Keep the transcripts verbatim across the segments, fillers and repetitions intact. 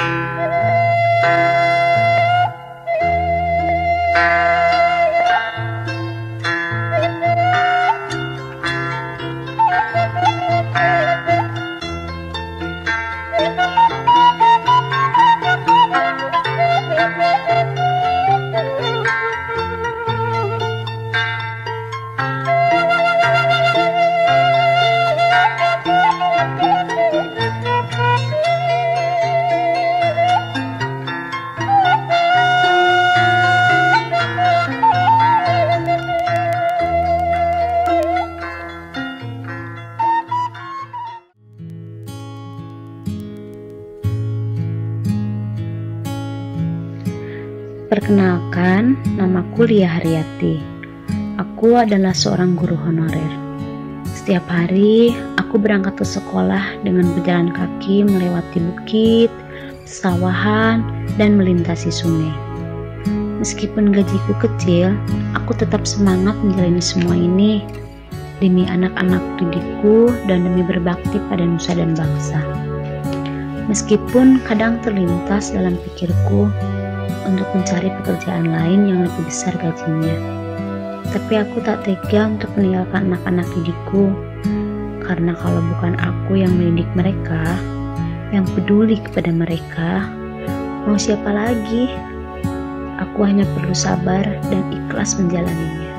Perkenalkan, namaku Lia Haryati. Aku adalah seorang guru honorer. Setiap hari, aku berangkat ke sekolah dengan berjalan kaki melewati bukit, sawahan, dan melintasi sungai. Meskipun gajiku kecil, aku tetap semangat menjalani semua ini demi anak-anak didikku dan demi berbakti pada nusa dan bangsa. Meskipun kadang terlintas dalam pikirku untuk mencari pekerjaan lain yang lebih besar gajinya, tapi aku tak tega untuk meninggalkan anak-anak didikku, karena kalau bukan aku yang mendidik mereka, yang peduli kepada mereka, mau siapa lagi? Aku hanya perlu sabar dan ikhlas menjalaninya.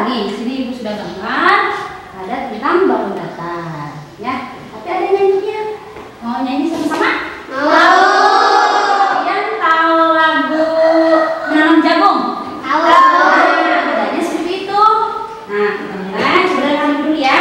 nih, di sini ibu sudah gambar ada tentang balon datar, ya. Tapi ada nyanyinya. Mau nyanyi sama-sama? Mau. Kalian tahu lagu Menanam Jagung? Tahu. Nah, adanya seperti itu. Nah, kita mulai. Sudah kami dulu ya.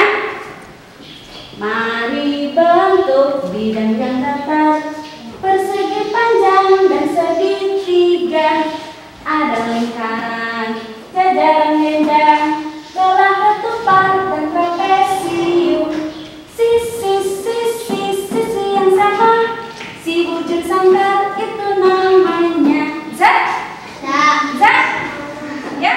Mari bentuk bidang yang datar, persegi panjang dan segitiga, ada lingkaran, jajaran dendang, belah ketupat dan trapesium. Sisi-sisi sisi yang sama, si bujur sanggar itu namanya zat. Zat. Ya.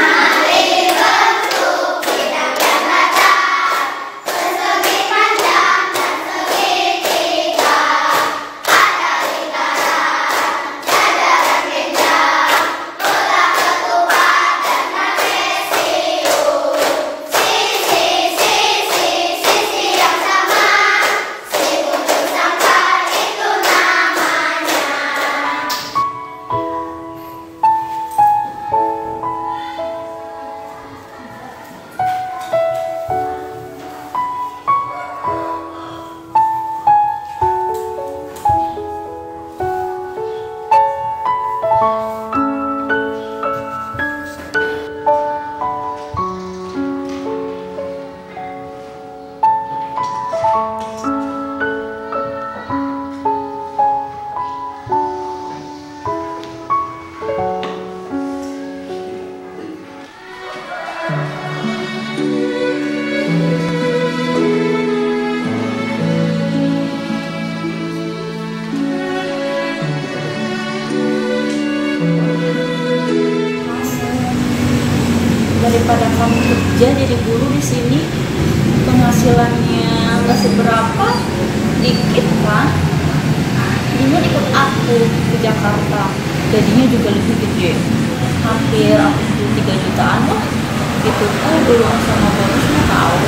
Daripada kamu kerja jadi guru di sini, penghasilannya nggak seberapa, dikit kan? Dulu ikut aku ke Jakarta, jadinya juga lebih gede, hampir aku tiga jutaan lah. Itu tuh belum sama bonusnya tahu.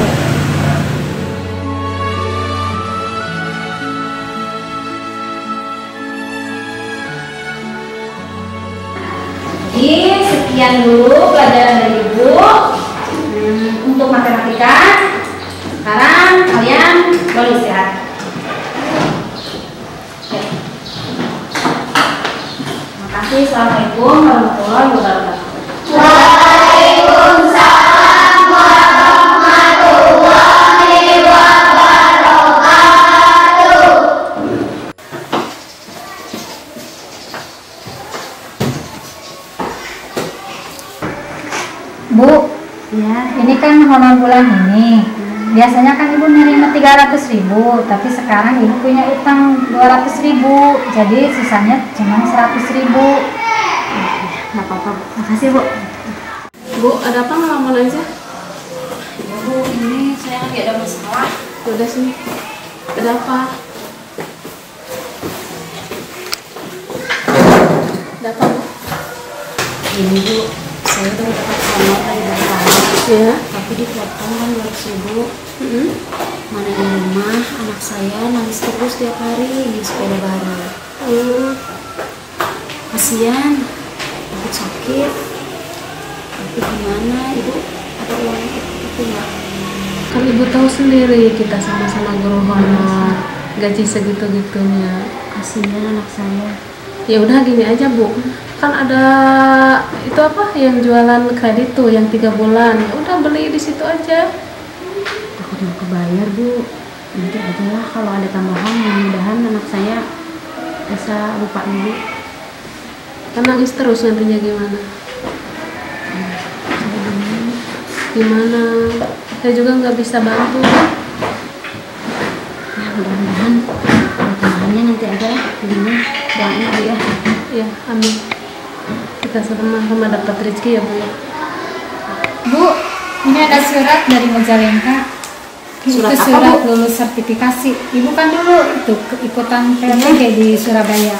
Jadi sekian dulu pelajaran dari ibu hmm, untuk matematika. Sekarang kalian boleh istirahat. Oke. Terima kasih. Assalamualaikum warahmatullahi wabarakatuh. Waalaikumsalam warahmatullahi wabarakatuh. Bu, ya, ini kan honor bulan ini. Biasanya kan ibu nerima tiga ratus ribu, tapi sekarang ibu punya utang dua ratus ribu, jadi sisanya cuma seratus ribu. Nggak apa-apa, makasih Bu. Bu, ada apa ngelamun aja? Ya Bu, ini saya lagi ada masalah. Udah sini. Ada apa? Ada apa, Bu? Ini Bu, saya udah dapat honor dari Bapak. Ya. Tapi dipotong kan dua ratus ribu. Mm-hmm. Mana di rumah anak saya nangis terus tiap hari ini sepeda baru. Hmm. Kasihan, ibu sakit. Tapi gimana ibu, ada uang itu nggak? Kan ibu tahu sendiri kita sama-sama guru honor, gaji segitu-gitunya. Kasihan anak saya. Ya udah gini aja Bu, kan ada itu apa yang jualan kredit tuh yang tiga bulan. Ya udah beli di situ aja. Takut nggak kebayar Bu. Nanti aja lah kalau ada tambahan, mudah-mudahan anak saya bisa lupa dulu. Kan nangis terus nantinya gimana? Gimana? Saya juga nggak bisa bantu. Ya mudah-mudahan ada tambahannya nanti aja lah. Begini doain Bu ya. Ya, amin. Kita sama-sama dapat rezeki ya Bu ya. Bu, ini ada surat dari Majalengka. Surat Itu apa, surat Bu? lulus sertifikasi. Ibu kan dulu itu ikutan P T G di Surabaya.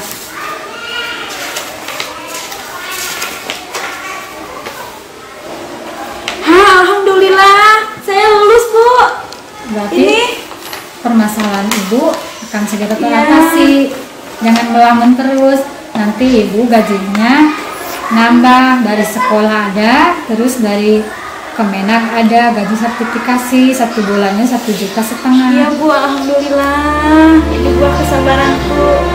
Hah, alhamdulillah saya lulus Bu. Berarti Ini permasalahan ibu akan segera Iya. teratasi. Jangan melamun terus. Nanti ibu gajinya nambah, dari sekolah ada, terus dari Kemenak ada, gaji sertifikasi satu bulannya satu juta setengah. Iya Bu, alhamdulillah. Ini buah kesabaranku.